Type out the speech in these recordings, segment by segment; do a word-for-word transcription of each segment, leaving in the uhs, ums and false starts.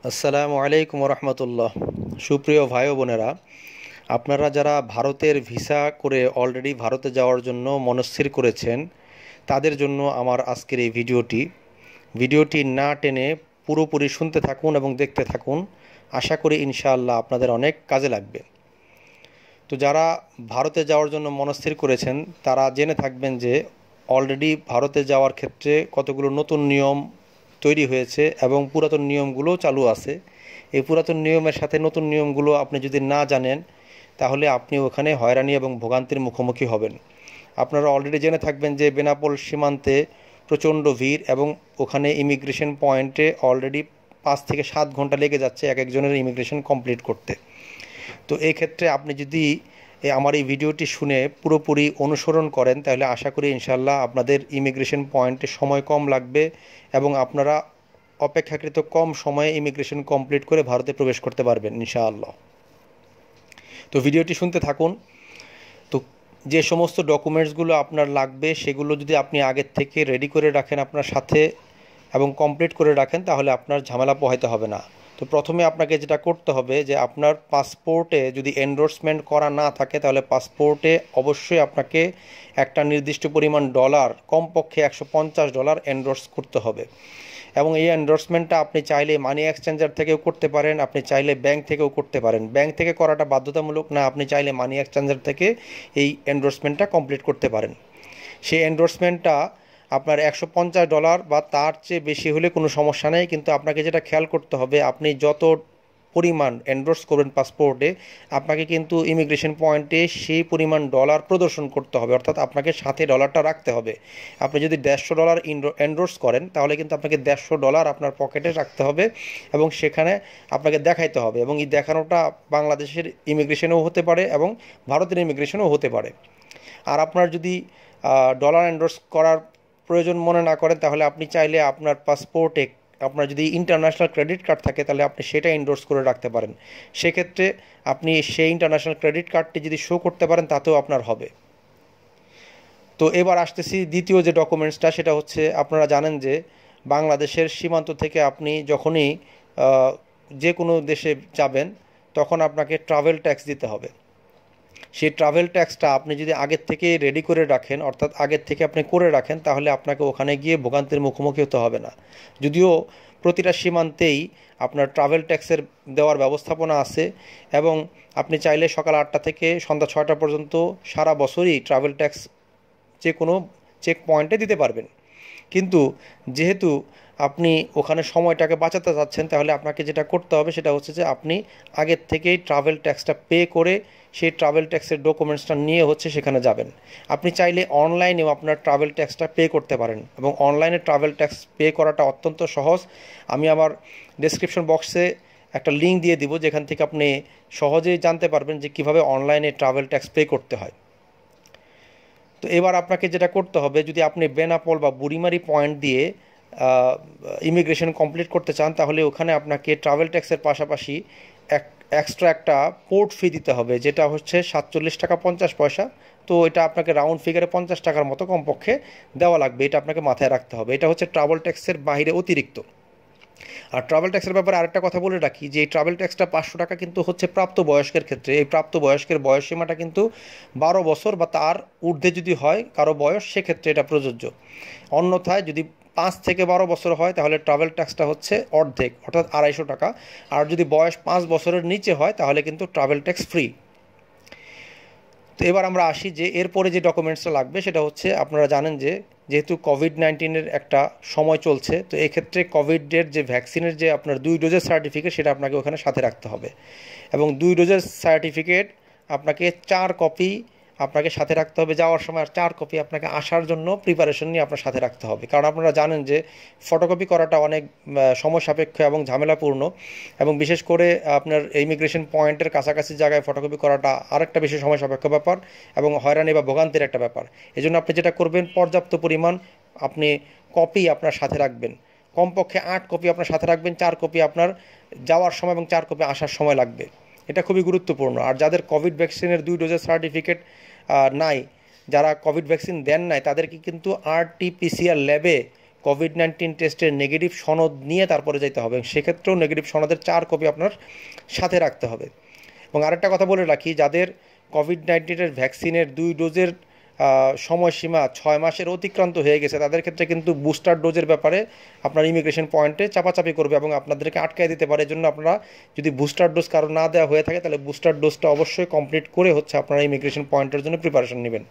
আসসালামু আলাইকুম রহমতুল্লাহ। সুপ্রিয় ভাই ও বোনেরা, আপনারা যারা ভারতের ভিসা করে অলরেডি ভারতে যাওয়ার জন্য মনস্থির করেছেন, তাদের জন্য আমার আজকের এই ভিডিওটি ভিডিওটি না টেনে পুরোপুরি শুনতে থাকুন এবং দেখতে থাকুন। আশা করি ইনশাআল্লাহ আপনাদের অনেক কাজে লাগবে। তো যারা ভারতে যাওয়ার জন্য মনস্থির করেছেন তারা জেনে থাকবেন যে অলরেডি ভারতে যাওয়ার ক্ষেত্রে কতগুলো নতুন নিয়ম তৈরি হয়েছে এবং পুরাতন নিয়মগুলো চালু আছে। এই পুরাতন নিয়মের সাথে নতুন নিয়মগুলো আপনি যদি না জানেন তাহলে আপনি ওখানে হয়রানি এবং ভোগান্তির মুখোমুখি হবেন। আপনারা অলরেডি জেনে থাকবেন যে বেনাপোল সীমান্তে প্রচণ্ড ভিড় এবং ওখানে ইমিগ্রেশন পয়েন্টে অলরেডি পাঁচ থেকে সাত ঘন্টা লেগে যাচ্ছে এক একজনের ইমিগ্রেশন কমপ্লিট করতে। তো এই ক্ষেত্রে আপনি যদি আমার এই ভিডিওটি শুনে পুরোপুরি অনুসরণ করেন তাহলে আশা করি ইনশাল্লাহ আপনাদের ইমিগ্রেশন পয়েন্টে সময় কম লাগবে এবং আপনারা অপেক্ষাকৃত কম সময়ে ইমিগ্রেশন কমপ্লিট করে ভারতে প্রবেশ করতে পারবেন ইনশাআল্লাহ। তো ভিডিওটি শুনতে থাকুন। তো যে সমস্ত ডকুমেন্টসগুলো আপনার লাগবে সেগুলো যদি আপনি আগের থেকে রেডি করে রাখেন আপনার সাথে এবং কমপ্লিট করে রাখেন তাহলে আপনার ঝামেলা পোহাইতে হবে না। তো প্রথমে আপনাকে যেটা করতে হবে যে আপনার পাসপোর্টে যদি এন্ডোর্সমেন্ট করা না থাকে তাহলে পাসপোর্টে অবশ্যই আপনাকে একটা নির্দিষ্ট পরিমাণ ডলার, কমপক্ষে একশো পঞ্চাশ ডলার এন্ডোর্স করতে হবে। এবং এই এন্ডোর্সমেন্টটা আপনি চাইলে মানি এক্সচেঞ্জার থেকেও করতে পারেন, আপনি চাইলে ব্যাংক থেকেও করতে পারেন। ব্যাংক থেকে করাটা বাধ্যতামূলক না, আপনি চাইলে মানি এক্সচেঞ্জার থেকে এই এন্ডোর্সমেন্টটা কমপ্লিট করতে পারেন। সেই এন্ডোর্সমেন্টটা আপনার একশো পঞ্চাশ ডলার বা তার চেয়ে বেশি হলে কোনো সমস্যা নেই, কিন্তু আপনাকে যেটা খেয়াল করতে হবে আপনি যত পরিমাণ এন্ডোর্স করবেন পাসপোর্টে আপনাকে কিন্তু ইমিগ্রেশন পয়েন্টে সেই পরিমাণ ডলার প্রদর্শন করতে হবে, অর্থাৎ আপনাকে সাথে ডলারটা রাখতে হবে। আপনি যদি দেড়শো ডলার এন্ডোর্স করেন তাহলে কিন্তু আপনাকে দেড়শো ডলার আপনার পকেটে রাখতে হবে এবং সেখানে আপনাকে দেখাইতে হবে, এবং এই দেখানোটা বাংলাদেশের ইমিগ্রেশনেও হতে পারে এবং ভারতের ইমিগ্রেশনেও হতে পারে। আর আপনার যদি ডলার এন্ডোর্স করার প্রয়োজন মনে না করেন তাহলে আপনি চাইলে আপনার পাসপোর্টে আপনার যদি ইন্টারন্যাশনাল ক্রেডিট কার্ড থাকে তাহলে আপনি সেটা এন্ডোর্স করে রাখতে পারেন। সেক্ষেত্রে আপনি সেই ইন্টারন্যাশনাল ক্রেডিট কার্ডটি যদি শো করতে পারেন তাতেও আপনার হবে। তো এবার আসতেছি দ্বিতীয় যে ডকুমেন্টসটা, সেটা হচ্ছে আপনারা জানেন যে বাংলাদেশের সীমান্ত থেকে আপনি যখনই যে কোনো দেশে যাবেন তখন আপনাকে ট্রাভেল ট্যাক্স দিতে হবে। সেই ট্রাভেল ট্যাক্সটা আপনি যদি আগের থেকে রেডি করে রাখেন, অর্থাৎ আগের থেকে আপনি করে রাখেন, তাহলে আপনাকে ওখানে গিয়ে ভোগান্তির মুখোমুখি হতে হবে না। যদিও প্রতিটা সীমান্তেই আপনার ট্রাভেল ট্যাক্সের দেওয়ার ব্যবস্থাপনা আছে এবং আপনি চাইলে সকাল আটটা থেকে সন্ধ্যা ছয়টা পর্যন্ত সারা বছরই ট্রাভেল ট্যাক্স যে কোনো চেক পয়েন্টে দিতে পারবেন। কিন্তু যেহেতু আপনি ওখানে সময়টাকে বাঁচাতে চাচ্ছেন তাহলে আপনাকে যেটা করতে হবে সেটা হচ্ছে যে আপনি আগের থেকেই ট্রাভেল ট্যাক্সটা পে করে সেই ট্রাভেল ট্যাক্সের ডকুমেন্টসটা নিয়ে হচ্ছে সেখানে যাবেন। আপনি চাইলে অনলাইনেও আপনার ট্রাভেল ট্যাক্সটা পে করতে পারেন এবং অনলাইনে ট্রাভেল ট্যাক্স পে করাটা অত্যন্ত সহজ। আমি আমার ডেসক্রিপশন বক্সে একটা লিঙ্ক দিয়ে দিব যেখান থেকে আপনি সহজেই জানতে পারবেন যে কীভাবে অনলাইনে ট্রাভেল ট্যাক্স পে করতে হয়। তো এবার আপনাকে যেটা করতে হবে, যদি আপনি বেনাপোল বা বুড়িমারি পয়েন্ট দিয়ে ইমিগ্রেশন কমপ্লিট করতে চান তাহলে ওখানে আপনাকে ট্রাভেল ট্যাক্সের পাশাপাশি এক এক্সট্রা একটা পোর্ট ফি দিতে হবে, যেটা হচ্ছে সাতচল্লিশ টাকা পঞ্চাশ পয়সা। তো এটা আপনাকে রাউন্ড ফিগারে পঞ্চাশ টাকার মতো কমপক্ষে দেওয়া লাগবে, এটা আপনাকে মাথায় রাখতে হবে। এটা হচ্ছে ট্রাভেল ট্যাক্সের বাইরে অতিরিক্ত। আর ট্রাভেল ট্যাক্সের ব্যাপারে আরেকটা কথা বলে রাখি যে এই ট্রাভেল ট্যাক্সটা পাঁচশো টাকা কিন্তু হচ্ছে প্রাপ্তবয়স্কের ক্ষেত্রে। এই প্রাপ্তবয়স্কের বয়সসীমাটা কিন্তু বারো বছর বা তার ঊর্ধ্বে যদি হয় কারো বয়স, সেক্ষেত্রে এটা প্রযোজ্য। অন্যথায় যদি পাঁচ থেকে বারো বছর হয় তাহলে ট্রাভেল ট্যাক্সটা হচ্ছে অর্ধেক, অর্থাৎ আড়াইশো টাকা। আর যদি বয়স পাঁচ বছরের নিচে হয় তাহলে কিন্তু ট্রাভেল ট্যাক্স ফ্রি। তো এবার আমরা আসি যে এরপরে যে ডকুমেন্টসটা লাগবে সেটা হচ্ছে, আপনারা জানেন যে যেহেতু কোভিড নাইন্টিনের একটা সময় চলছে, তো এক্ষেত্রে কোভিডের যে ভ্যাকসিনের যে আপনার দুই ডোজের সার্টিফিকেট সেটা আপনাকে ওখানে সাথে রাখতে হবে এবং দুই ডোজের সার্টিফিকেট আপনাকে চার কপি আপনাকে সাথে রাখতে হবে যাওয়ার সময়, আর চার কপি আপনাকে আসার জন্য প্রিপারেশন নিয়ে আপনার সাথে রাখতে হবে। কারণ আপনারা জানেন যে ফটোকপি করাটা অনেক সময় সাপেক্ষ এবং ঝামেলাপূর্ণ, এবং বিশেষ করে আপনার ইমিগ্রেশন পয়েন্টের কাছাকাছি জায়গায় ফটোকপি করাটা আরেকটা বেশি সময় সাপেক্ষ ব্যাপার এবং হয়রানি বা ভোগান্তির একটা ব্যাপার। এজন্য আপনি যেটা করবেন, পর্যাপ্ত পরিমাণ আপনি কপি আপনার সাথে রাখবেন, কমপক্ষে আট কপি আপনার সাথে রাখবেন। চার কপি আপনার যাওয়ার সময় এবং চার কপি আসার সময় লাগবে, এটা খুবই গুরুত্বপূর্ণ। আর যাদের কোভিড ভ্যাকসিনের দুই ডোজের সার্টিফিকেট নাই, যারা কোভিড ভ্যাকসিন দেন নাই, তাদেরকে কিন্তু আরটিপিসিআর ল্যাবে কোভিড নাইন্টিন টেস্টের নেগেটিভ সনদ নিয়ে তারপরে যেতে হবে। সেক্ষেত্রেও নেগেটিভ সনদের চার কপি আপনার সাথে রাখতে হবে। এবং আরেকটা কথা বলে রাখি, যাদের কোভিড নাইন্টিনের ভ্যাকসিনের দুই ডোজের সময়সীমা ছয় মাসের অতিক্রান্ত হয়ে গেছে, তাদের ক্ষেত্রে কিন্তু বুস্টার ডোজের ব্যাপারে আপনার ইমিগ্রেশন পয়েন্টে চাপাচাপি করবে এবং আপনাদেরকে আটকায় দিতে পারে। এজন্য আপনারা যদি বুস্টার ডোজ কারো না দেওয়া হয়ে থাকে, তাহলে বুস্টার ডোজটা অবশ্যই কমপ্লিট করে হচ্ছে আপনারা ইমিগ্রেশন পয়েন্টের জন্য প্রিপারেশন নেবেন।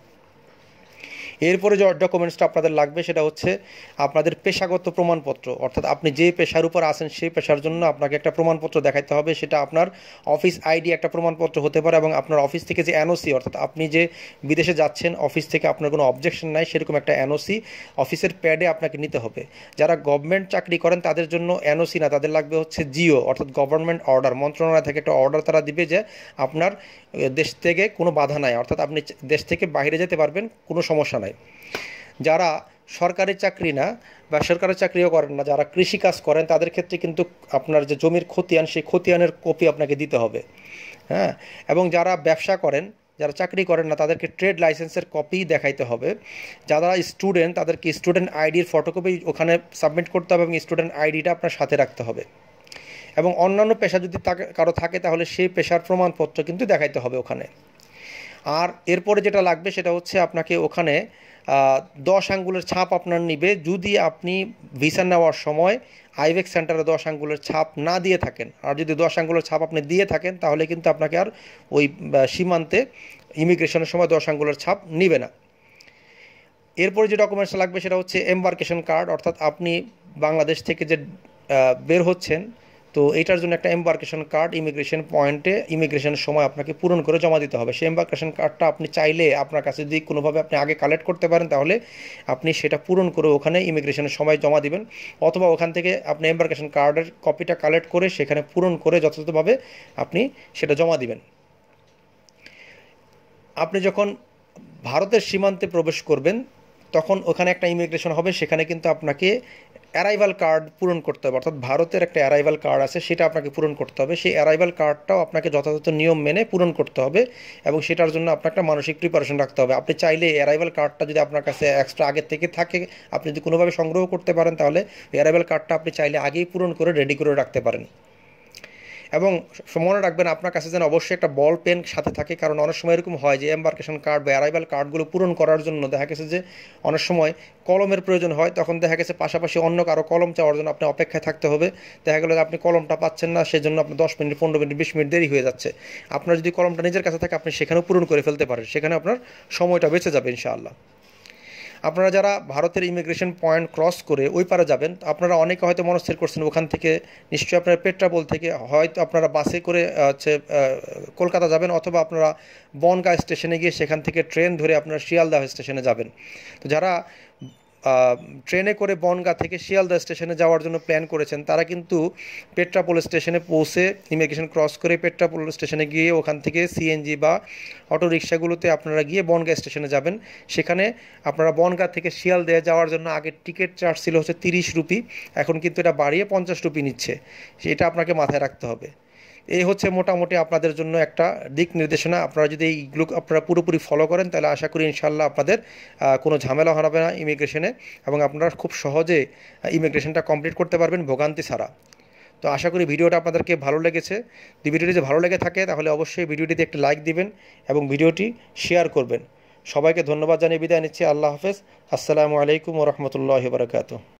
এরপরে যে ডকুমেন্টসটা আপনাদের লাগবে সেটা হচ্ছে আপনাদের পেশাগত প্রমাণপত্র, অর্থাৎ আপনি যে পেশার উপর আছেন সেই পেশার জন্য আপনাকে একটা প্রমাণপত্র দেখাতে হবে। সেটা আপনার অফিস আইডি একটা প্রমাণপত্র হতে পারে এবং আপনার অফিস থেকে যে এনওসি, অর্থাৎ আপনি যে বিদেশে যাচ্ছেন অফিস থেকে আপনার কোনো অবজেকশন নাই সেরকম একটা এনওসি অফিসের প্যাডে আপনাকে নিতে হবে। যারা গভর্নমেন্ট চাকরি করেন তাদের জন্য এনওসি না, তাদের লাগবে হচ্ছে জিও, অর্থাৎ গভর্নমেন্ট অর্ডার। মন্ত্রণালয় থেকে একটা অর্ডার তারা দিবে যে আপনার দেশ থেকে কোনো বাধা নাই, অর্থাৎ আপনি দেশ থেকে বাইরে যেতে পারবেন, কোনো সমস্যা নাই। যারা সরকারি চাকরি না বা সরকারি চাকরিও করেন না, যারা কৃষিকাজ করেন তাদের ক্ষেত্রে কিন্তু আপনার যে জমির খতিয়ান সেই খতিয়ানের কপি আপনাকে দিতে হবে। হ্যাঁ, এবং যারা ব্যবসা করেন, যারা চাকরি করেন না তাদেরকে ট্রেড লাইসেন্সের কপি দেখাইতে হবে। যারা স্টুডেন্ট তাদেরকে স্টুডেন্ট আইডির ফটোকপি ওখানে সাবমিট করতে হবে এবং স্টুডেন্ট আইডিটা আপনার সাথে রাখতে হবে। এবং অন্যান্য পেশা যদি কারো থাকে তাহলে সেই পেশার প্রমাণপত্র কিন্তু দেখাইতে হবে ওখানে। আর এরপরে যেটা লাগবে সেটা হচ্ছে আপনাকে ওখানে দশ আঙ্গুলের ছাপ আপনার নিবে। যদি আপনি ভিসা নেওয়ার সময় আইভ্যাক সেন্টারে দশ আঙ্গুলের ছাপ না দিয়ে থাকেন, আর যদি দশ আঙ্গুলের ছাপ আপনি দিয়ে থাকেন তাহলে কিন্তু আপনাকে আর ওই সীমান্তে ইমিগ্রেশনের সময় দশ আঙ্গুলের ছাপ নিবে না। এরপরে যে ডকুমেন্টস লাগবে সেটা হচ্ছে এম্বার্কেশন কার্ড, অর্থাৎ আপনি বাংলাদেশ থেকে যে বের হচ্ছেন তো এইটার জন্য একটা এম্বার্কেশন কার্ড ইমিগ্রেশন পয়েন্টে ইমিগ্রেশনের সময় আপনাকে পূরণ করে জমা দিতে হবে। সেই এম্বার্কেশন কার্ডটা আপনি চাইলে আপনার কাছে যদি কোনোভাবে আপনি আগে কালেক্ট করতে পারেন তাহলে আপনি সেটা পূরণ করে ওখানে ইমিগ্রেশনের সময় জমা দিবেন, অথবা ওখান থেকে আপনি এম্বার্কেশন কার্ডের কপিটা কালেক্ট করে সেখানে পূরণ করে যথাযথভাবে আপনি সেটা জমা দিবেন। আপনি যখন ভারতের সীমান্তে প্রবেশ করবেন তখন ওখানে একটা ইমিগ্রেশন হবে, সেখানে কিন্তু আপনাকে অ্যারাইভাল কার্ড পূরণ করতে হবে, অর্থাৎ ভারতের একটা অ্যারাইভাল কার্ড আছে সেটা আপনাকে পূরণ করতে হবে। সেই অ্যারাইভাল কার্ডটাও আপনাকে যথাযথ নিয়ম মেনে পূরণ করতে হবে এবং সেটার জন্য আপনার একটা মানসিক প্রিপারেশন রাখতে হবে। আপনি চাইলে অ্যারাইভাল কার্ডটা যদি আপনার কাছে এক্সট্রা আগের থেকে থাকে, আপনি যদি কোনোভাবে সংগ্রহ করতে পারেন তাহলে অ্যারাইভাল কার্ডটা আপনি চাইলে আগেই পূরণ করে রেডি করে রাখতে পারেন। এবং মনে রাখবেন আপনার কাছে যেন অবশ্যই একটা বল পেন সাথে থাকে, কারণ অনেক সময় এরকম হয় যে এম্বার্কেশন কার্ড বা অ্যারাইভাল কার্ডগুলো পূরণ করার জন্য দেখা গেছে যে অনেক সময় কলমের প্রয়োজন হয়, তখন দেখা গেছে পাশাপাশি অন্য কারো কলম চাওয়ার জন্য আপনি অপেক্ষায় থাকতে হবে। দেখা গেলো আপনি কলমটা পাচ্ছেন না, সেজন্য আপনি দশ মিনিট পনেরো মিনিট বিশ মিনিট দেরি হয়ে যাচ্ছে। আপনার যদি কলমটা নিজের কাছে থাকে আপনি সেখানেও পূরণ করে ফেলতে পারেন, সেখানে আপনার সময়টা বেঁচে যাবে ইনশাআল্লাহ। আপনারা যারা ভারতের ইমিগ্রেশন পয়েন্ট ক্রস করে ওই পারে যাবেন, আপনারা অনেকে হয়তো মনস্থির করছেন ওখান থেকে নিশ্চয়ই আপনারা পেট্রাপোল থেকে হয়তো আপনারা বাসে করে হচ্ছে কলকাতা যাবেন, অথবা আপনারা বনগাঁ স্টেশনে গিয়ে সেখান থেকে ট্রেন ধরে আপনারা শিয়ালদাহ স্টেশনে যাবেন। তো যারা ট্রেনে করে বনগাঁ থেকে শিয়ালদা স্টেশনে যাওয়ার জন্য প্ল্যান করেছেন তারা কিন্তু পেট্রাপোল স্টেশনে পৌঁছে ইমিগ্রেশন ক্রস করে পেট্রাপোল স্টেশনে গিয়ে ওখান থেকে সিএনজি বা অটো রিক্সাগুলোতে আপনারা গিয়ে বনগাঁ স্টেশনে যাবেন। সেখানে আপনারা বনগাঁ থেকে শিয়ালদাহ যাওয়ার জন্য আগের টিকিট চার্জ ছিল হচ্ছে তিরিশ রুপি, এখন কিন্তু এটা বাড়িয়ে পঞ্চাশ রুপি নিচ্ছে, সেটা আপনাকে মাথায় রাখতে হবে। এই হচ্ছে মোটামুটি আপনাদের জন্য একটা দিক নির্দেশনা। আপনারা যদি এইগুলো আপনারা পুরোপুরি ফলো করেন তাহলে আশা করি ইনশাআল্লাহ আপনাদের কোনো ঝামেলা হবে না ইমিগ্রেশনে, এবং আপনারা খুব সহজে ইমিগ্রেশনটা কমপ্লিট করতে পারবেন ভোগান্তি ছাড়া। তো আশা করি ভিডিওটা আপনাদেরকে ভালো লেগেছে। যদি ভিডিওটি যদি ভালো লেগে থাকে তাহলে অবশ্যই ভিডিওটিতে একটা লাইক দিবেন এবং ভিডিওটি শেয়ার করবেন। সবাইকে ধন্যবাদ জানিয়ে বিদায় নিচ্ছি। আল্লাহ হাফেজ। আসসালামু আলাইকুম ওয়া রাহমাতুল্লাহি ওয়া বারাকাতুহু।